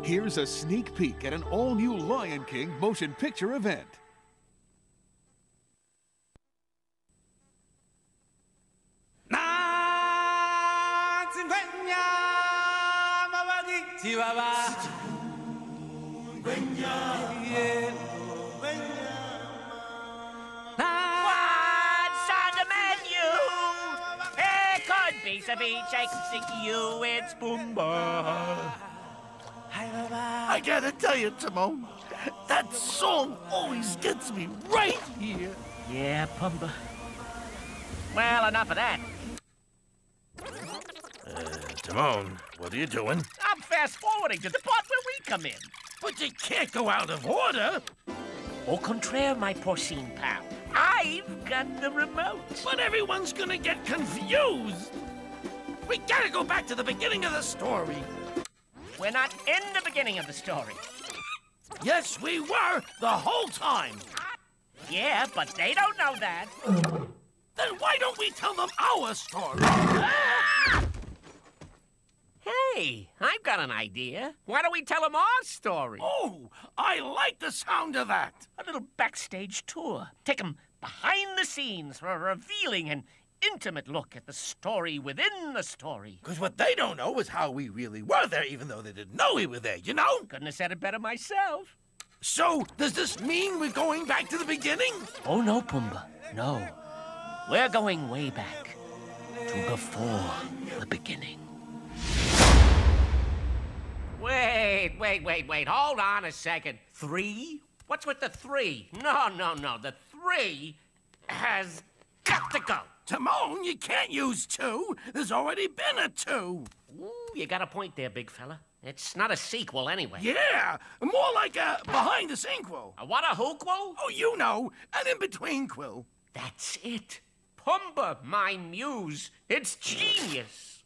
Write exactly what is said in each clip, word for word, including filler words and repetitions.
Here's a sneak peek at an all-new Lion King motion picture event. Piece of each I can sing to you, it's Pumbaa. I gotta tell you, Timon, that song always gets me right here. Yeah, Pumbaa. Well, enough of that. Uh, Timon, what are you doing? I'm fast-forwarding to the part where we come in. But you can't go out of order. Au contraire, my porcine pal. I've got the remote. But everyone's gonna get confused. We gotta go back to the beginning of the story. We're not in the beginning of the story. Yes, we were the whole time. Yeah, but they don't know that. Then why don't we tell them our story? Hey, I've got an idea. Why don't we tell them our story? Oh, I like the sound of that. A little backstage tour. Take them behind the scenes for a revealing and intimate look at the story within the story. Because what they don't know is how we really were there, even though they didn't know we were there, you know? Couldn't have said it better myself. So, does this mean we're going back to the beginning? Oh, no, Pumbaa. No. We're going way back to before the beginning. Wait, wait, wait, wait. Hold on a second. Three? What's with the three? No, no, no. The three has got to go. Timon, you can't use two. There's already been a two. Ooh, you got a point there, big fella. It's not a sequel anyway. Yeah, more like a behind the sequel. A what, a hookquel? Oh, you know, an in-between quill. That's it. Pumbaa, my muse. It's genius.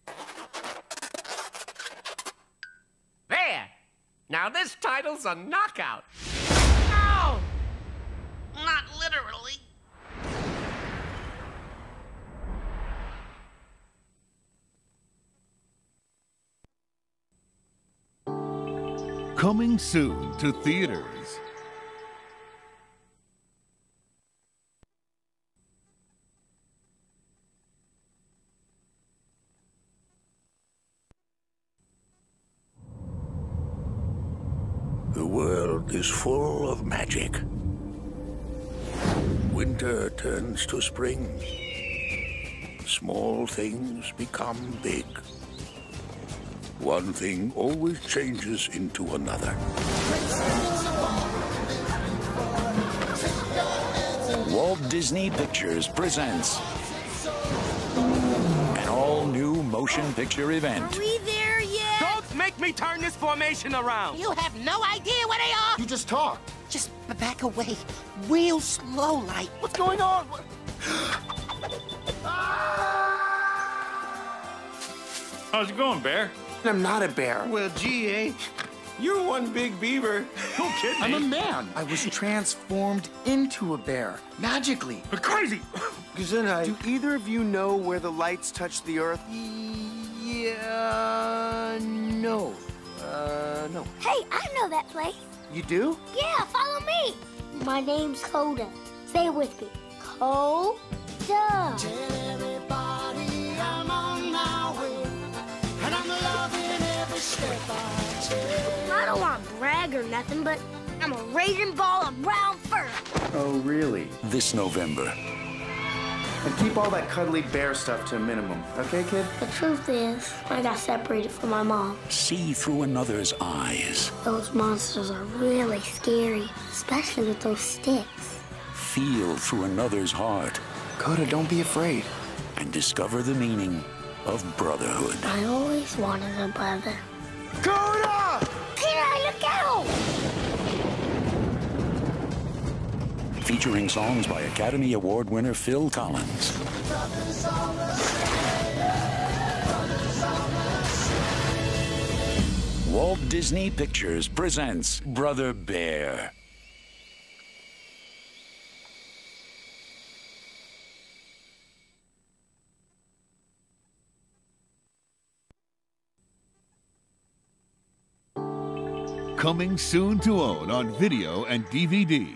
There. Now this title's a knockout. No! Not literally. Coming soon to theaters. The world is full of magic. Winter turns to spring. Small things become big. One thing always changes into another. Walt Disney Pictures presents an all-new motion picture event. Are we there yet? Don't make me turn this formation around! You have no idea where they are! You just talk. Just back away, real slow like. What's going on? How's it going, Bear? I'm not a bear. Well, gee, eh? You're one big beaver. No kidding. I'm a man. I was transformed into a bear, magically. You're crazy. Gesundheit. Do either of you know where the lights touch the earth? Yeah, no. Uh, no. Hey, I know that place. You do? Yeah, follow me. My name's Coda. Say it with me. Coda. Tell everybody I'm on my way, and I'm loving every step I take. I don't want to brag or nothing, but I'm a raging ball of brown fur. Oh, really? This November. And keep all that cuddly bear stuff to a minimum, okay, kid? The truth is, I got separated from my mom. See through another's eyes. Those monsters are really scary, especially with those sticks. Feel through another's heart. Coda, don't be afraid. And discover the meaning of brotherhood. I always wanted a brother. Coda! Peter, look out! Featuring songs by Academy Award winner Phil Collins. Walt Disney Pictures presents Brother Bear. Coming soon to own on video and D V D.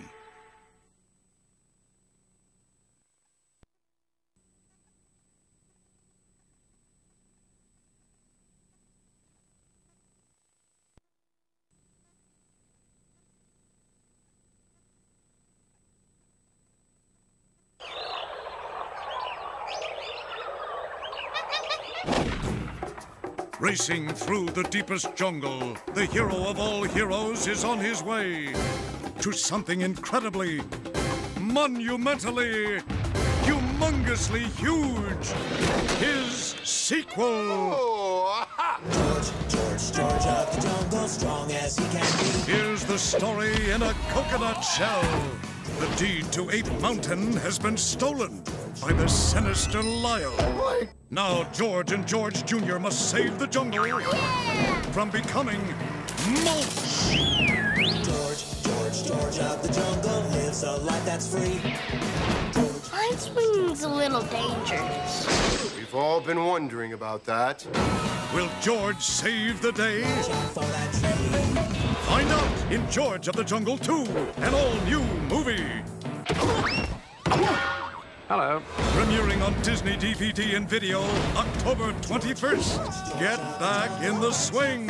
Racing through the deepest jungle, the hero of all heroes is on his way to something incredibly, monumentally, humongously huge. His sequel. Oh, George, George, George of the jungle, strong as he can be. Here's the story in a coconut shell. The deed to Ape Mountain has been stolen by the sinister Lyle. What? Now George and George Junior must save the jungle yeah! from becoming mulch. George, George, George of the jungle lives a life that's free. Pine swinging's a little dangerous. We've all been wondering about that. Will George save the day? Find out in George of the Jungle two, an all-new movie. Hello. Premiering on Disney D V D and video October twenty-first. Get back in the swing.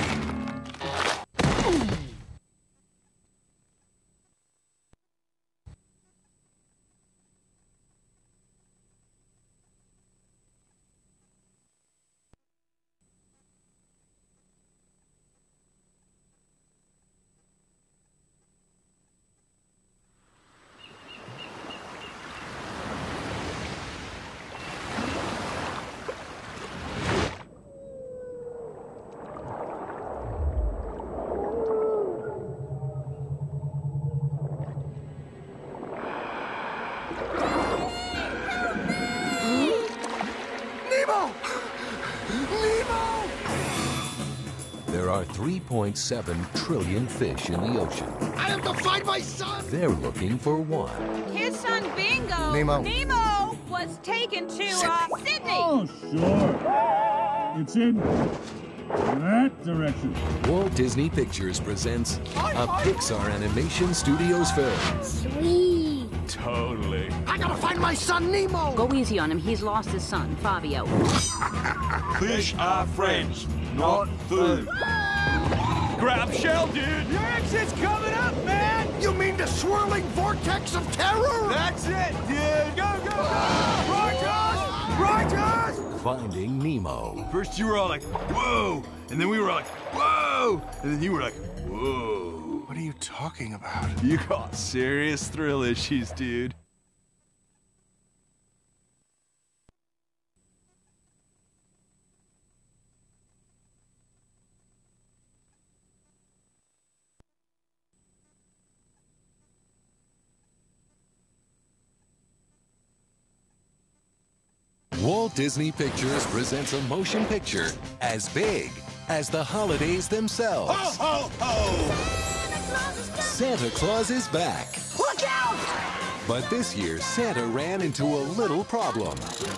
There are three point seven trillion fish in the ocean. I have to find my son! They're looking for one. His son, Bingo. Nemo. Nemo was taken to uh, Sydney. Oh, sure. It's in that direction. Walt Disney Pictures presents a Pixar Animation Studios film. Sweet. Totally. I gotta find my son, Nemo! Go easy on him. He's lost his son, Fabio. Fish are friends, not food. Grab shell, dude! Your exit's coming up, man! You mean the swirling vortex of terror? That's it, dude! Go, go, go! Right to us! Right to us! Finding Nemo. First you were all like, whoa! And then we were like, whoa! And then you were like, whoa. What are you talking about? You got serious thrill issues, dude. Walt Disney Pictures presents a motion picture as big as the holidays themselves. Ho, ho, ho! Santa Claus is back. Look out! But this year, Santa ran into a little problem.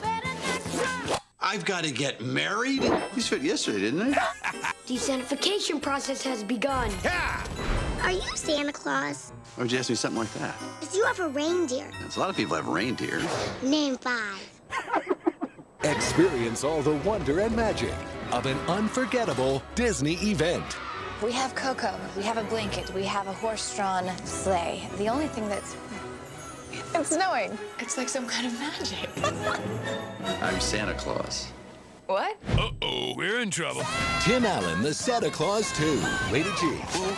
I've got to get married? He said yesterday, didn't he? The Santification process has begun. Yeah! Are you Santa Claus? Why would you ask me something like that? Because you have a reindeer. There's a lot of people have reindeer. Name five. Experience all the wonder and magic of an unforgettable Disney event. We have Coco, we have a blanket, we have a horse-drawn sleigh. The only thing that's... It's snowing. It's like some kind of magic. I'm Santa Claus. What? Uh-oh, we're in trouble. Tim Allen, the Santa Claus two. Rated G.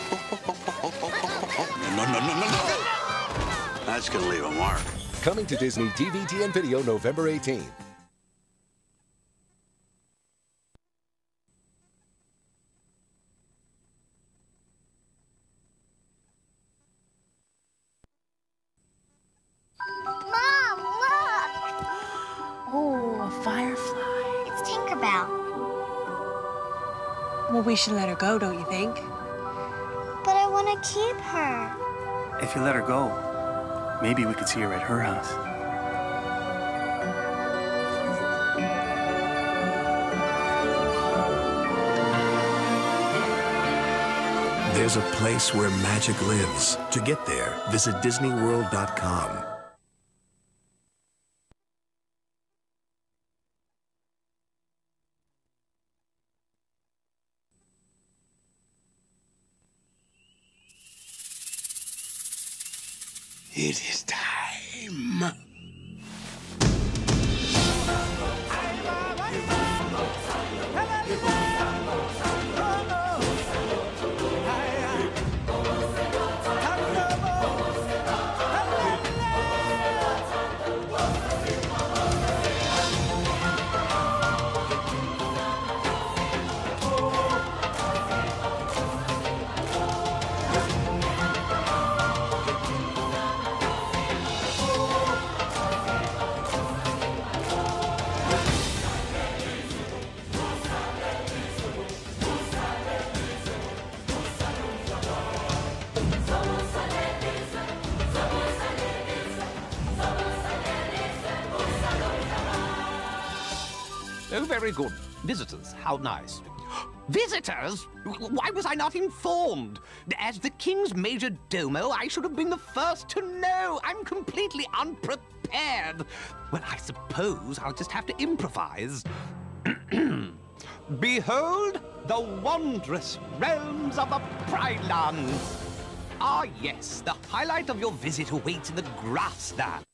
No, no, no, no, no. That's gonna leave a mark. Coming to Disney D V D and video November eighteenth. Mom, look! Oh, a firefly. It's Tinkerbell. Well, we should let her go, don't you think? But I want to keep her. If you let her go, maybe we could see her at her house. there's a place where magic lives. To get there, visit Disney World dot com. It is time. Oh, very good. Visitors, how nice. Visitors? Why was I not informed? As the king's major domo, I should have been the first to know. I'm completely unprepared. Well, I suppose I'll just have to improvise. Behold the wondrous realms of the Pride Lands. Ah, yes, the highlight of your visit awaits in the grassland.